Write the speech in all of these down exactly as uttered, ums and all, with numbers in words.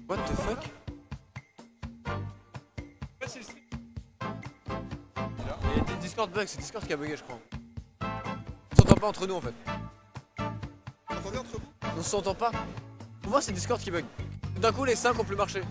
What the fuck? Il y a des Discord bugs, c'est Discord qui a bugué je crois. On s'entend pas entre nous en fait. Entendez entre vous? On s'entend pas. Pour moi c'est Discord qui bug. D'un coup les cinq ont plus marché.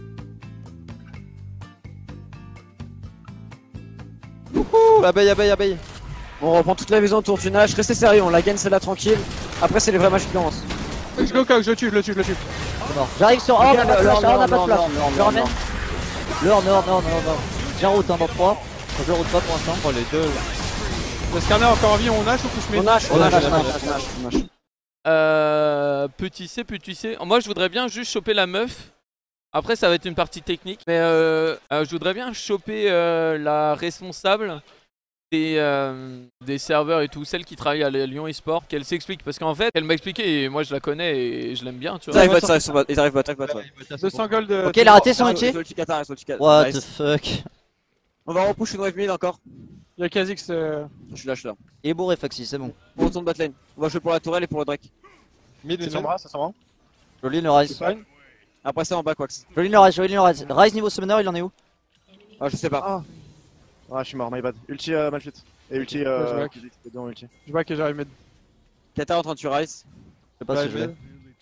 Wouhou, abeille, abeille, abeille. On reprend toute la maison autour du nage, restez sérieux, on la gagne celle-là tranquille. Après c'est les vrais matchs qui commencent. Je go coq, je le tue, je le tue, je le tue. J'arrive sur. Oh, on a pas de flash, on a pas de flash. Je ramène. L'or, l'or, l'or, l'or, l'or. J'ai un route hein, dans trois. Donc je route pas pour l'instant. Oh les deux. Le scanner encore en vie, on nage ou touche On nage, on On nage, nage, on on nage, nage. on nage, on nage. Euh, petit C, petit C. Moi, je voudrais bien juste choper la meuf. Après, ça va être une partie technique. Mais euh, euh, je voudrais bien choper euh, la responsable des, euh, des serveurs et tout, celle qui travaille à Lyon eSport, qu'elle s'explique. Parce qu'en fait, elle m'a expliqué et moi, je la connais et je l'aime bien, tu Ils vois. arrivent bot, ils arrivent bot, ils arrivent bot, ils arrivent bot, ouais. deux cents gold. Ok, il a raté son ulti. What the Nice. fuck. On va repush une wave mid encore. Il y a Kha'Zix. Euh... Je suis là, je suis là. Il est bourré, Foxy, c'est bon. On retourne bot lane. On va jouer pour la tourelle et pour le Drake. Mid, C'est mid. son bras, c'est son bras. Joli le Rise. C'est fine. Après ça en back wax. Joli le Rise, joli le Rise. Rise niveau summoner, il en est où? Ah je sais pas. Ah. Ah, je suis mort, my bad. Ulti euh, Malfit. Et ulti Ouais, je euh. back. Kha'Zix, les deux en ulti. Je vois que j'arrive mid. Qatar en train de tuer Rice. Je sais pas Ouais, si je je l'ai.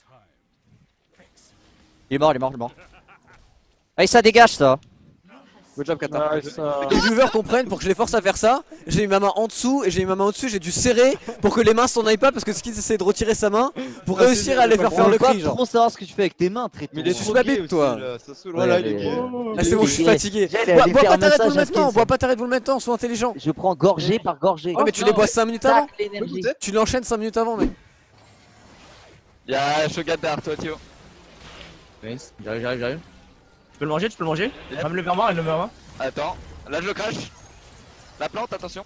Il est mort, il est mort, il est mort. Ah, ça dégage ça. Good job Qatar. Nice, euh... Que les viewers comprennent pour que je les force à faire ça. J'ai eu ma main en dessous et j'ai eu ma main au-dessus, j'ai dû serrer pour que les mains s'en aillent pas parce que Skins essaie de retirer sa main pour Ah, réussir c'est- à les faire on faire On le veut pas cri genre. trop savoir ce que tu fais avec tes mains, très Mais il est Je suis trop pas gay bête, aussi, toi. là, ça saoule. Ouais, Voilà, il il est est- gay. Ah c'est bon, je suis Il est- fatigué. il a Bois des bois pas fermes t'arrêtes de messages le à maintenant, Skins. bois pas t'arrêtes de le maintenant, sois intelligent. Je prends gorgée par gorgée. Ouais mais tu les bois cinq minutes avant. Tac, l'énergie. Tu l'enchaînes cinq minutes avant mec. Y'a Shogat derrière toi, Théo. Nice, j'arrive, j'arrive, j'arrive. Tu peux le manger, tu peux le manger. Yep. Ramène le vers moi, elle le vers moi. Attends, là je le crash. La plante, attention.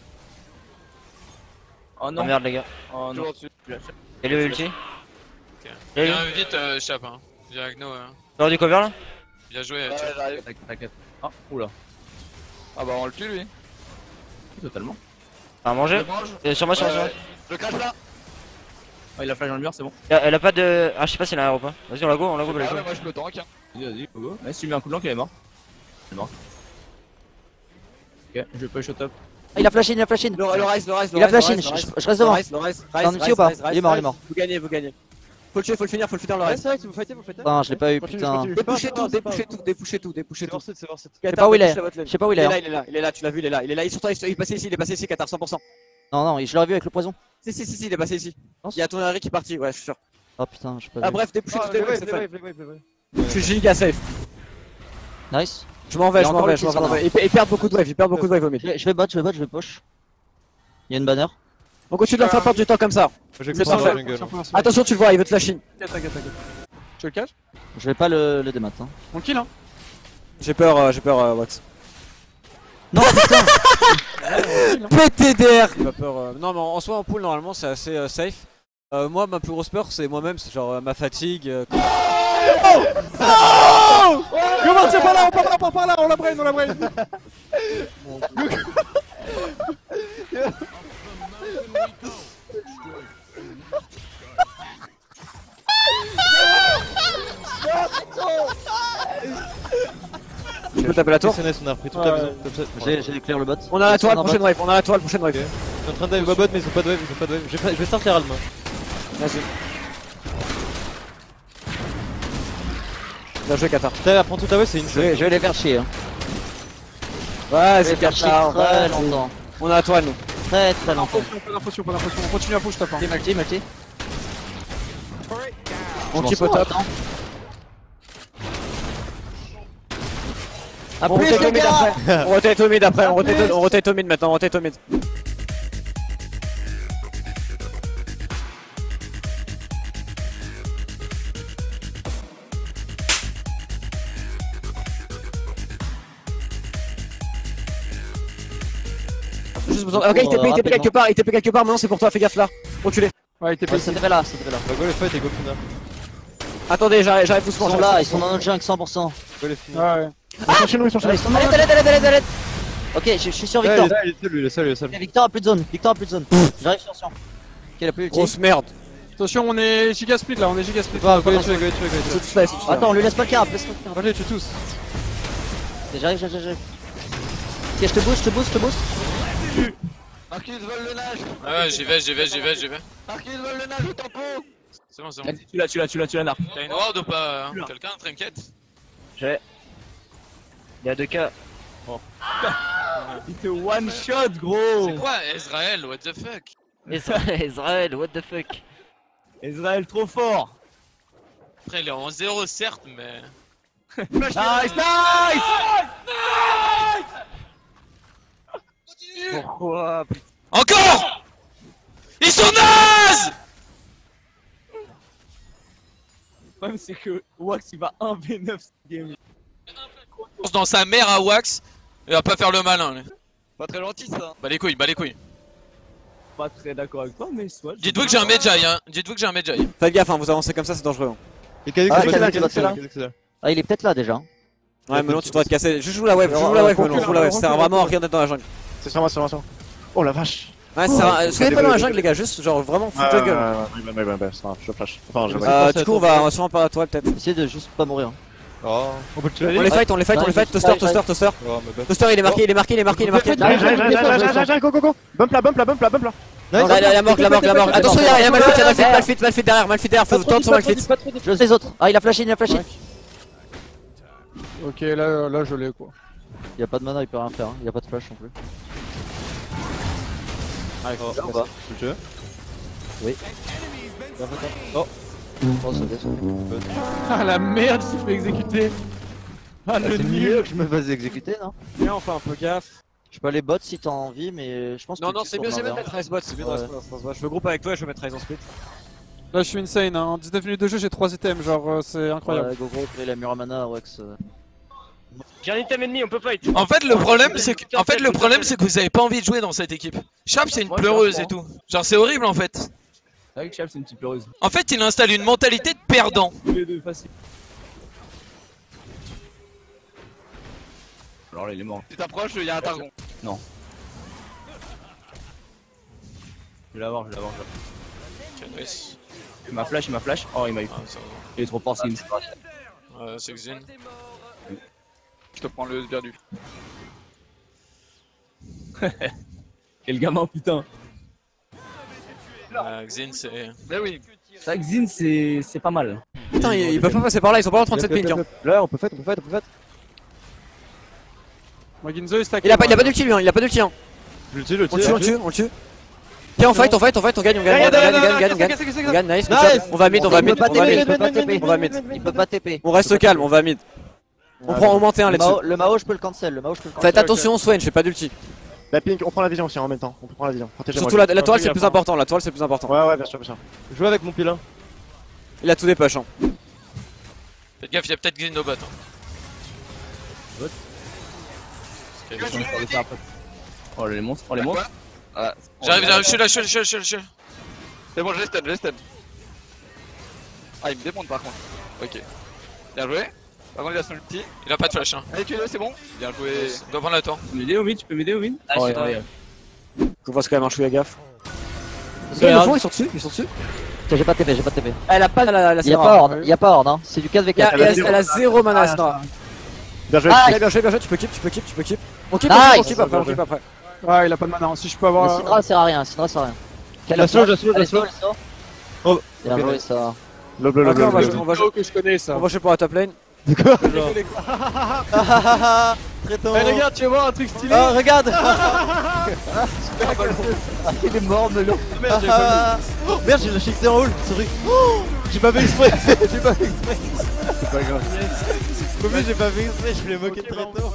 Oh non. Oh merde les gars. Oh non. Toujours dessus. Et le ulti? Viens vite, euh, Chap, hein. Viens avec nous. Hein. T'auras du cover là? Bien joué, Ouais, Chap. j'arrive. T'inquiète, t'inquiète. Ah, oula. Ah bah on le tue lui. Totalement. À Je manger? le mange. Et sur moi, sur Ouais, moi. ouais. Je le crash là. Oh, il a flash dans le mur, c'est bon. Elle a pas de. Ah, je sais pas si elle a un aéro pas. Vas-y, on la go, on la go, Ah les ouais, go. moi je le tank. Hein. Vas-y, vas-y, go go. Ouais, si tu mets un coup de blanc, il est mort. Il est mort. Ok, je vais push au top. Il a flash in, il a flash in. Le, le Rice, le Rice, le Il a Rice, flash le in, Rice, le je, Rice. je reste Le devant. Rice, le Rice, T'as un Rice, ulti ou pas? Rice, Rice, Il est mort, il est Rice. mort. Vous gagnez, vous gagnez. Faut le tuer, faut le finir, faut le finir le Ouais, Rice. c'est vrai, si vous fightez, vous fightez. Putain, je l'ai pas eu, Continue, putain. continue. Dépouchez tout, dépouchez tout, dépouchez tout, dépouchez C'est tout. Verset, c'est Verset. Je sais pas où il est. Je sais pas où il Il est. est là, hein. il est là, il est là, tu l'as vu, il est là, il est là, il est sur toi, il est passé ici, il est passé ici, Qatar, cent pour cent. Non, non, je l'aurais vu avec le poison. Si, si, si, si, il est passé ici. Non, Il y a ton Harry qui est parti, ouais, je suis sûr. Oh putain, je sais pas. Ah vu. bref, dépouchez Ah, tout, les dépouchez, waves, c'est les fun. waves, les waves, les waves. Je suis giga safe. Nice. Je m'en vais, Il y a je m'en encore vais, le je m'en kill sur vais. Ils ils perdent beaucoup de waves, ils perdent beaucoup de waves au mid. Je vais- je vais bot, je vais bot, je vais push. Il y a une banner. On continue de leur faire perdre du temps comme ça. J'ai C'est que ça dans la parfait. jungle. Attention, tu le vois, il veut te lâcher. T'inquiète, t'inquiète, t'inquiète. Tu le caches? Je vais pas le, le démat. Hein. On kill, hein. J'ai peur, euh, j'ai peur, euh, Wax. Non, putain. P T D R. J'ai pas peur. euh, Non mais en en soi en pool normalement c'est assez euh, safe. Euh, moi ma plus grosse peur c'est moi-même, c'est genre euh, ma fatigue. euh, Comment c'est pas là, on part là, on part par là, on la brain, on la brain. Tu peux taper la tour? S N S, on a repris toute la Ouais. maison. Top sept. J'ai j'ai clear le bot. On a la tour, On la a prochaine bot. wave, on a la tour, la prochaine wave. Je suis en train d'aller bot, mais ils ont pas de wave, ils ont pas de wave. Je vais, je vais start les ralmes. Vas-y. Bien joué, Qatar. Putain, prends tout ta wave, c'est une Je vais, je vais les faire chier. Hein. Ouais, Je vais c'est les faire chier Qatar. très vas-y. longtemps. On a la tour, nous. Très très longtemps. Potion, pas d'infostion, pas d'infostion. On continue à push top. Hein. Multi, multi, multi. On keep au top. Ah, On plus rotate au les mid gars. après. On rotate au mid après, on rotate au- on rotate au mid maintenant, on rotate au mid. Juste besoin. Ok, il T P, il T P quelque part, il T P quelque part, maintenant c'est pour toi, fais gaffe là. Reculez. Ouais, il était Ouais, ça devait là, ça devait là. Bah, go les fight et go final. Attendez, j'arrive j'arrive Ils doucement. sont j'arrive là, ils sont doucement. dans notre jungle cent pour cent. Go les final. Ouais, ouais. Ils sont chez nous, ils sont chez nous. Ils sont allez, allez, allez, allez, allez. Ok, je, je suis sur Ouais, il Victor. est là, il est seul, lui, il est seul, il est seul. Ok, Victor a plus de zone, Victor a plus de zone. J'arrive sur Sion. Ok, il a plus ulti. Grosse merde. Attention, on est giga split là, on est giga split. Ah, go les tuer, go les tuer, go les tuer. Tous là, tous là. Attends, on lui laisse pas le carap, laisse pas le carap. Moi je les tue tous. J'arrive, j'arrive, j'arrive. Ok, je te boost, je te boost, je te boost. Marcus vole le nage. Ah ouais, j'y vais, j'y vais, j'y vais, j'y vais. Marcus vole le nage au tampon. C'est bon, c'est bon. Vas-y, tu l'as, tu l'as, tu l'as, tu l'as, Narf. T'as une ward ou pas hein? Quelqu'un, Trinket? J'ai. Il y a deux cas. Il te one shot, gros. C'est quoi Ezrael, what the fuck? Israël, Israël, what the fuck. Israël trop fort. Après, il est en zéro, certes, mais. Nice, nice. Pourquoi? Encore! Ils sont nazes! Le problème c'est que Wax il va un v neuf cette game. Dans sa mère à Wax, il va pas faire le malin. Là. Pas très gentil ça. Bah les couilles, bah les couilles. Pas très d'accord avec toi, mais soit. Dites-vous que j'ai un Medjay, hein. Dites-vous que j'ai un Medjay. Faites gaffe, hein, vous avancez comme ça, c'est dangereux. Et Kha'Zix Ah, c'est Kha'Zix, là, Kha'Zix, c'est là, Kha'Zix, c'est là. Ah, il est peut-être là déjà. Ouais, mais non, tu devrais te casser. Je joue la wave, je joue la wave, je joue la wave. Ça sert vraiment à rien d'être dans la jungle. C'est sur moi, c'est sur moi, c'est sur moi. Oh la vache. Ouais, ça sert à. Soyez pas dans la jungle, les gars, juste genre vraiment full Ouais, jungle. ouais, ouais, ouais, ouais, ouais, c'est grave, je flash. Enfin, je Euh, du coup, on va on va sûrement pas à toi peut-être. Essayez de juste pas mourir. Oh, on peut le tuer. On les fight, on les fight, on les fight. Toaster, toaster, toaster. Oh, mais Toaster, il est marqué, il est marqué, il est marqué, il est marqué. J'arrive, j'arrive, j'arrive, j'arrive, j'arrive, j'arrive, go, go, go. Bump là, bump là, bump là, bump là. Non, la, la, la mort, la mort, la mort. Attention, il y a, il y a Malphite, il y a Malphite, Malphite, Malphite derrière, Malphite derrière, faut tendre sur Malphite. Je sais les autres. Ah, il a flashé, il a flashé. Ok, là, là je l'ai quoi. Il y a pas de mana, il peut rien faire. Hein. Il y a pas de flash non plus. Allez, Oh, on va. tu le tues? Oui. Oh. Oh, ça va, ça va. Ah la merde, il s'est fait exécuter. Ah le C'est nul. mieux que je me fasse exécuter, non? Viens, on fait un peu gaffe. Je peux aller bot si t'as envie, mais je pense que. Non, tu non, c'est tournes mieux, c'est mieux de envers. mettre Race Bot, c'est mieux de Ouais. rester dans ce bot. Je veux groupe avec toi et je veux mettre Race en split. Là je suis insane, hein. En dix-neuf minutes de jeu j'ai trois items, genre euh, c'est incroyable. Ouais, go go, créer la Muramana, Wax. euh. J'ai un item ennemi, on peut fight. En fait, le problème, c'est que, en fait, le problème, c'est que vous avez pas envie de jouer dans cette équipe. Chap, c'est une Moi, je pleureuse comprends. et tout. Genre, c'est horrible en fait. C'est vrai que Chap c'est une petite pleureuse. En fait, il installe une mentalité de perdant. Tous les deux facile. Alors là il est mort. Tu t'approches, il y a un targon. Je vais l'avoir, je vais l'avoir. je vais Ok, nice. l'avoir. Il m'a flash, il m'a flash. Oh il m'a eu. Ah, ça va. Il est trop fort, c'est une. Ouais, c'est Xin. Je te prends le perdu. Quel gamin putain. Euh, Xin, c'est. Mais oui. C'est vrai que Xin c'est c'est pas mal. Putain, ils ils peuvent pas passer par là, ils sont pas en trente-sept ping. hein. Là, on peut fight, on peut fight, on peut fight. Moi Ginzo il stack. Il a pas, il a pas d'ulti lui, hein, il a pas d'ulti. Hein. Je le tue, je le On tue. le tue, on le tue, on le tue. Tiens, on fight, on fight, on fight, on gagne, on gagne, on gagne, on gagne, on gagne, on gagne. On gagne, nice, good job. On va mid, on va Il mid, peut pas on va TP, il mid. peut pas TP. On va mid. Il peut pas TP. On reste calme, on va mid. On prend au moins T un Le là-dessus. Mao, le Mao, je peux le cancel. Le Mao, je peux le cancel. Faites attention, Swain, j'ai pas d'ulti. La pink, on prend la vision aussi en même temps. On prend la vision. Protégez-moi. Surtout la, la toile c'est le plus important, la toile c'est le plus important. Ouais, ouais, bien sûr, bien sûr. Joue avec mon pilin. Il a tout des push. Hein. Faites gaffe, il y a peut-être Xin au bot. Hein. Oh les monstres, oh les monstres. Ah, J'arrive, j'arrive, je suis là, je suis là, je suis là, je suis là, je suis là. c'est bon, je l'ai stun, je l'ai stun. Ah, il me démonte par contre. Ok. Bien joué. Par contre, il a son ulti. Il a pas de flash, hein. Allez, tuez-le, c'est bon. Bien joué. Il doit prendre la tour. Tu peux m'aider au mid, tu peux m'aider au mid. Ah, Oh, c'est vrai. regarde. Faut voir quand même un chouïa gaffe. Ils le font, ils sont dessus, ils sont dessus. J'ai pas TP, j'ai pas TP. Elle a pas la la Y'a pas Horde, y'a pas Horde, hein. C'est du quatre v Il y a- quatre. il y a- Elle a zéro mana, Astra. Bien joué. Ah, Bien bien joué, bien joué, tu peux keep, tu peux keep, tu peux keep. On keep, Nice. on keep après, on keep après. Ouais, il a pas de mana, hein. Si je peux Le avoir. Syndra sert à rien, Syndra sert à rien. La slow, la slow, la Allez, slow. slow, slow. Oh, Bien ok. joué ça. Le bleu, le Ok, bleu, on va le jouer, bleu. on va jouer. que je connais ça. On va jouer pour la top lane. Traitant. Eh regarde, tu vas voir un truc stylé. Ah, regarde. Il est mort, Melon. Merde, j'ai pas vu. Oh, merde, j'ai lâché que c'est en haul, sorry. Oh, j'ai pas fait exprès. J'ai pas fait exprès. C'est pas grave. Promis, j'ai pas fait exprès, je voulais moquer de Traitant.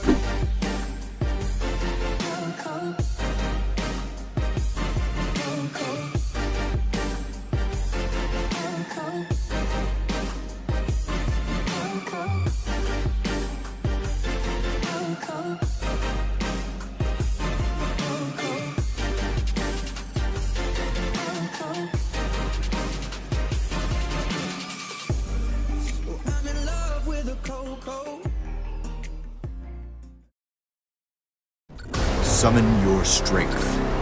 Summon your strength.